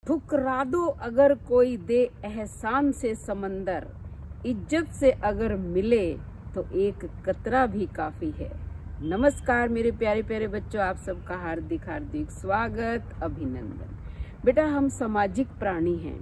ठुकरा दो अगर कोई दे एहसान से समंदर, इज्जत से अगर मिले तो एक कतरा भी काफी है। नमस्कार मेरे प्यारे प्यारे बच्चों, आप सबका हार्दिक हार्दिक स्वागत, अभिनंदन। बेटा, हम सामाजिक प्राणी हैं।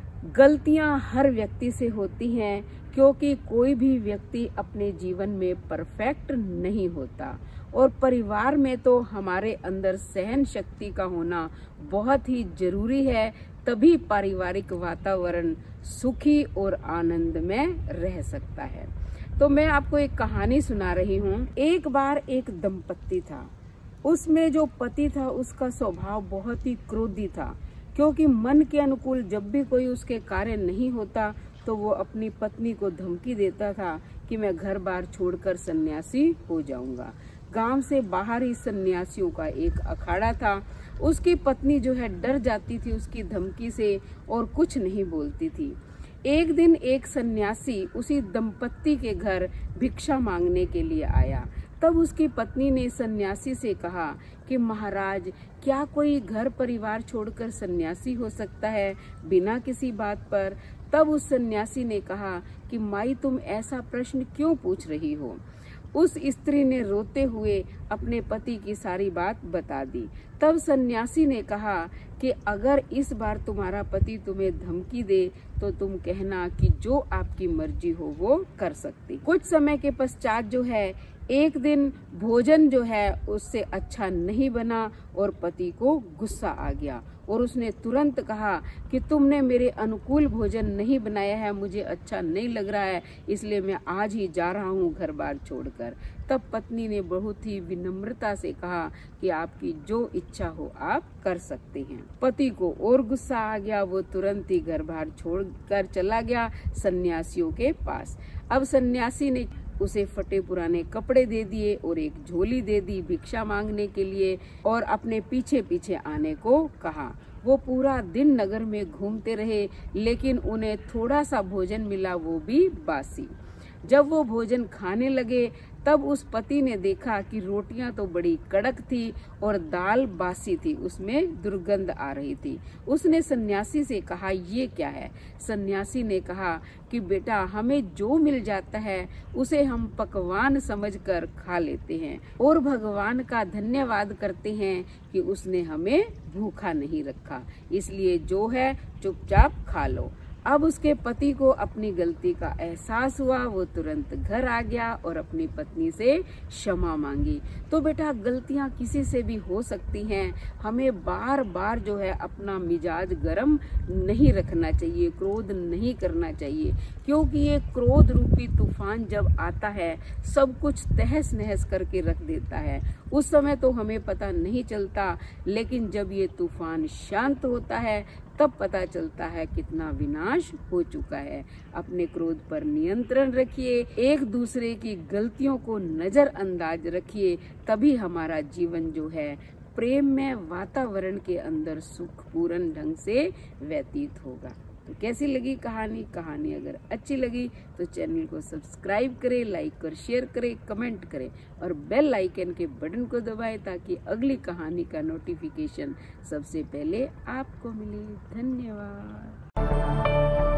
गलतियां हर व्यक्ति से होती हैं, क्योंकि कोई भी व्यक्ति अपने जीवन में परफेक्ट नहीं होता। और परिवार में तो हमारे अंदर सहन शक्ति का होना बहुत ही जरूरी है, तभी पारिवारिक वातावरण सुखी और आनंद में रह सकता है। तो मैं आपको एक कहानी सुना रही हूँ। एक बार एक दंपत्ति था। उसमें जो पति था उसका स्वभाव बहुत ही क्रोधी था, क्योंकि मन के अनुकूल जब भी कोई उसके कार्य नहीं होता तो वो अपनी पत्नी को धमकी देता था कि मैं घर बार छोड़कर सन्यासी हो जाऊंगा। गांव से बाहर ही सन्यासियों का एक अखाड़ा था। उसकी पत्नी जो है डर जाती थी उसकी धमकी से और कुछ नहीं बोलती थी। एक दिन एक सन्यासी उसी दंपत्ति के घर भिक्षा मांगने के लिए आया। तब उसकी पत्नी ने सन्यासी से कहा कि महाराज, क्या कोई घर परिवार छोड़कर सन्यासी हो सकता है बिना किसी बात पर? तब उस सन्यासी ने कहा कि माई, तुम ऐसा प्रश्न क्यों पूछ रही हो? उस स्त्री ने रोते हुए अपने पति की सारी बात बता दी। तब सन्यासी ने कहा कि अगर इस बार तुम्हारा पति तुम्हें धमकी दे तो तुम कहना कि जो आपकी मर्जी हो वो कर सकती। कुछ समय के पश्चात जो है, एक दिन भोजन जो है उससे अच्छा नहीं बना और पति को गुस्सा आ गया और उसने तुरंत कहा कि तुमने मेरे अनुकूल भोजन नहीं बनाया है, मुझे अच्छा नहीं लग रहा है, इसलिए मैं आज ही जा रहा हूँ घर बार छोड़कर। तब पत्नी ने बहुत ही विनम्रता से कहा कि आपकी जो इच्छा हो आप कर सकते हैं। पति को और गुस्सा आ गया, वो तुरंत ही घर बार छोड़कर चला गया सन्यासियों के पास। अब सन्यासी ने उसे फटे पुराने कपड़े दे दिए और एक झोली दे दी भिक्षा मांगने के लिए और अपने पीछे पीछे आने को कहा। वो पूरा दिन नगर में घूमते रहे, लेकिन उन्हें थोड़ा सा भोजन मिला, वो भी बासी। जब वो भोजन खाने लगे तब उस पति ने देखा कि रोटियां तो बड़ी कड़क थी और दाल बासी थी, उसमें दुर्गंध आ रही थी। उसने सन्यासी से कहा, ये क्या है? सन्यासी ने कहा कि बेटा, हमें जो मिल जाता है उसे हम पकवान समझकर खा लेते हैं और भगवान का धन्यवाद करते हैं कि उसने हमें भूखा नहीं रखा, इसलिए जो है चुपचाप खा लो। अब उसके पति को अपनी गलती का एहसास हुआ, वो तुरंत घर आ गया और अपनी पत्नी से क्षमा मांगी। तो बेटा, गलतियां किसी से भी हो सकती हैं, हमें बार बार जो है अपना मिजाज गर्म नहीं रखना चाहिए, क्रोध नहीं करना चाहिए, क्योंकि ये क्रोध रूपी तूफान जब आता है सब कुछ तहस नहस करके रख देता है। उस समय तो हमें पता नहीं चलता, लेकिन जब ये तूफान शांत होता है तब पता चलता है कितना विनाश हो चुका है। अपने क्रोध पर नियंत्रण रखिए, एक दूसरे की गलतियों को नजरअंदाज रखिए, तभी हमारा जीवन जो है प्रेम में वातावरण के अंदर सुखपूर्ण ढंग से व्यतीत होगा। तो कैसी लगी कहानी अगर अच्छी लगी तो चैनल को सब्सक्राइब करें, लाइक और शेयर करें, कमेंट करें और बेल आइकन के बटन को दबाएं ताकि अगली कहानी का नोटिफिकेशन सबसे पहले आपको मिले। धन्यवाद।